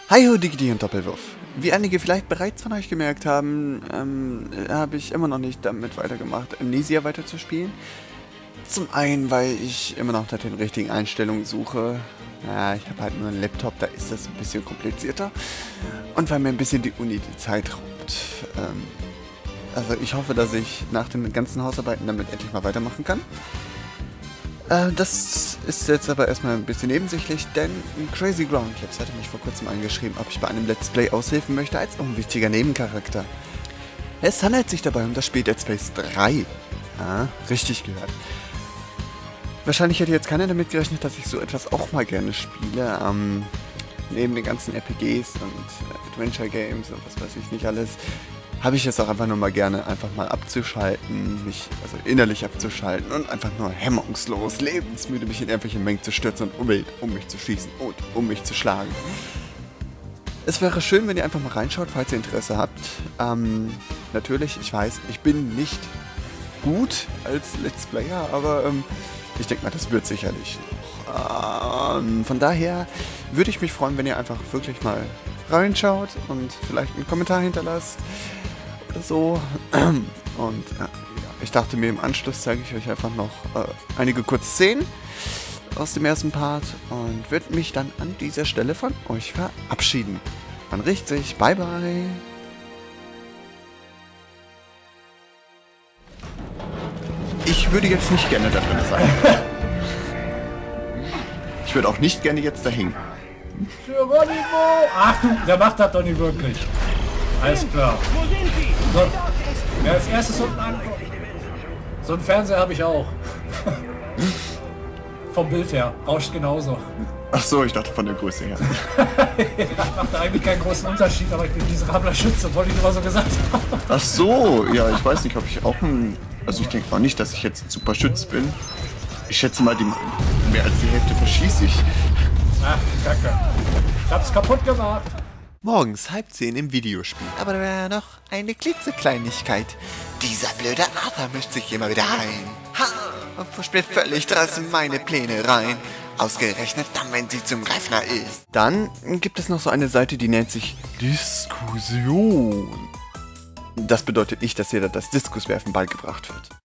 Hi ho Diggity und Doppelwurf. Wie einige vielleicht bereits von euch gemerkt haben, habe ich immer noch nicht damit weitergemacht, Amnesia weiterzuspielen. Zum einen, weil ich immer noch nach den richtigen Einstellungen suche. Ja, ich habe halt nur einen Laptop, da ist das ein bisschen komplizierter. Und weil mir ein bisschen die Uni die Zeit raubt. Also ich hoffe, dass ich nach den ganzen Hausarbeiten damit endlich mal weitermachen kann. Das ist jetzt aber erstmal ein bisschen nebensächlich, denn Crazy Ground Clips hatte mich vor kurzem angeschrieben, ob ich bei einem Let's Play aushelfen möchte als unwichtiger Nebencharakter. Es handelt sich dabei um das Spiel Dead Space 3. Ja, richtig gehört. Wahrscheinlich hätte jetzt keiner damit gerechnet, dass ich so etwas auch mal gerne spiele. Neben den ganzen RPGs und Adventure Games und was weiß ich nicht alles, habe ich es auch einfach nur mal gerne, einfach mal abzuschalten, mich also innerlich abzuschalten und einfach nur hemmungslos, lebensmüde mich in irgendwelche Mengen zu stürzen und um mich zu schießen und um mich zu schlagen. Es wäre schön, wenn ihr einfach mal reinschaut, falls ihr Interesse habt. Natürlich, ich weiß, ich bin nicht gut als Let's Player, aber ich denke mal, das wird sicherlich noch. Von daher würde ich mich freuen, wenn ihr einfach wirklich mal reinschaut und vielleicht einen Kommentar hinterlasst oder so. Und ja, ich dachte mir, im Anschluss zeige ich euch einfach noch einige kurze Szenen aus dem ersten Part und würde mich dann an dieser Stelle von euch verabschieden. Man riecht sich. Bye, bye. Ich würde jetzt nicht gerne da drin sein. Ich würde auch nicht gerne jetzt da hängen. Ach du, der macht das doch nicht wirklich. Alles klar. So, wer als erstes unten ankommt. So einen Fernseher habe ich auch. Vom Bild her. Rauscht genauso. Ach so, ich dachte von der Größe her. Ja, macht eigentlich keinen großen Unterschied, aber ich bin miserabler Schütze, wollte ich immer so gesagt haben. Ach so, ja, ich weiß nicht, ob ich auch ein... Also ich denke mal nicht, dass ich jetzt ein super Schütz bin. Ich schätze mal, mehr als die Hälfte verschieße ich. Ach, Kacke. Ich hab's kaputt gemacht. Morgens 9:30 im Videospiel. Aber da wäre noch eine klitzekleinigkeit. Dieser blöde Arthur mischt sich immer wieder ein. Ha! Und verspielt völlig draußen meine Pläne rein. Ausgerechnet dann, wenn sie zum Greifner ist. Dann gibt es noch so eine Seite, die nennt sich Diskussion. Das bedeutet nicht, dass dir das Diskuswerfen beigebracht wird.